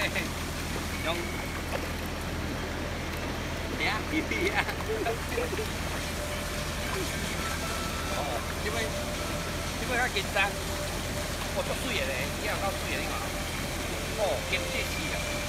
用，呀，皮啊！哦，这尾较紧张，哦，足水的咧，你有够水的你看，哦，金细细啊！